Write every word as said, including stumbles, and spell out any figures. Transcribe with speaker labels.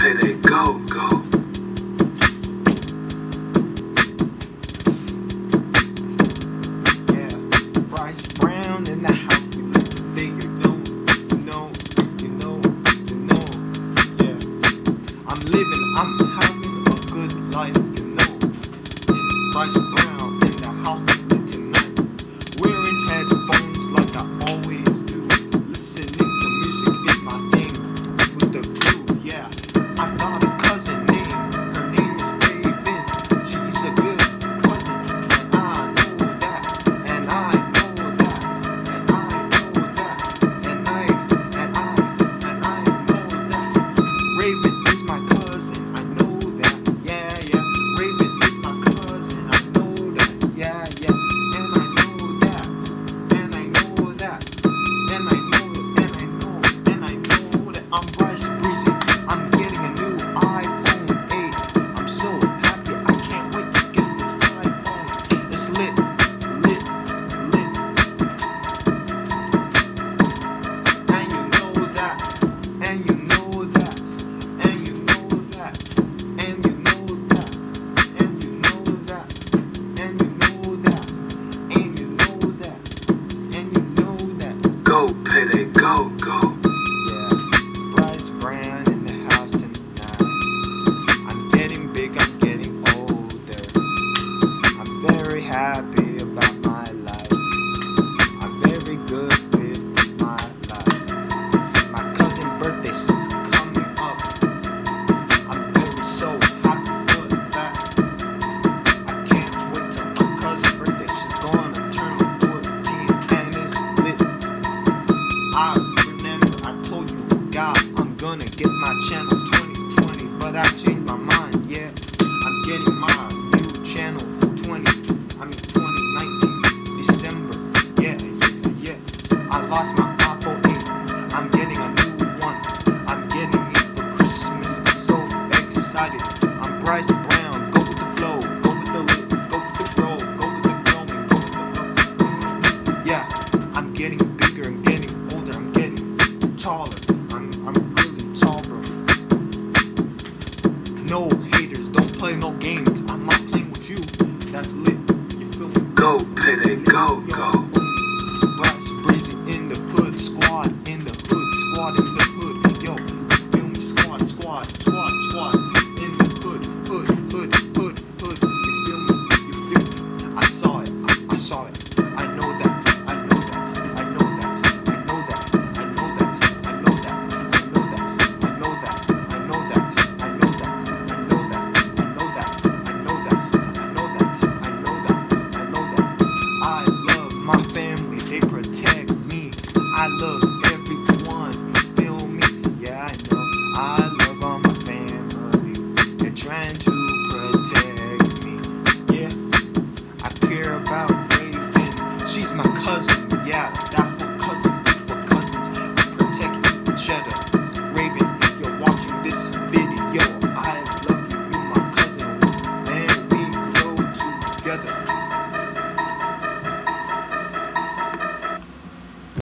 Speaker 1: payday, go, go.
Speaker 2: Yeah, Bryce Brown in the house. We live today, you know, you know, you know, you know. Yeah, I'm living, I'm having a good life, you know. And Bryce Brown in the house with me tonight. Wearing headphones like I always do. Listening to music is my thing. With the crew, yeah. I got a cousin named, her name is Raven. She's a good cousin, and I know that, and I know that, and I know that, and I, and I, and I know that. Raven is my cousin, I know that, yeah, yeah. Raven is my cousin, I know that, yeah, yeah. And I know that, and I know that, and I know, and I know, and I know that I'm Bryce Breezy. I'm getting a new iPhone eight. I'm so happy, I can't wait to get this iPhone. It's lit, lit, lit. And you know that, and you know that, and you know that, and you know that, and you know that, and you know that, and you know that, and you know that.
Speaker 1: Go, payday, go, go.
Speaker 2: Yeah, Bryce Brown in the house tonight. I'm getting big, I'm getting older. I'm very happy about my life. I'm very good with my life. My cousin's birthday's coming up. I'm very so happy for that. I can't wait till my cousin's birthday. She's gonna turn fourteen and it's lit. I remember I told you guys I'm gonna get my channel twenty twenty, but I changed my mind, yeah. I'm getting my new channel for twenty, I mean twenty nineteen, December, yeah, yeah, yeah. I lost my iPhone eight, I'm getting a new one. I'm getting it for Christmas, I'm so excited. I'm Bryce Brown, go with the flow, go with the lit, go with the flow, go with the growing, go with the flow. Yeah, I'm getting bigger, I'm getting older, I'm getting taller. I'm I'm really tall, bro. No haters, don't play no games. I'm not playing with you. That's lit. You feel me?
Speaker 1: Go, payday, go.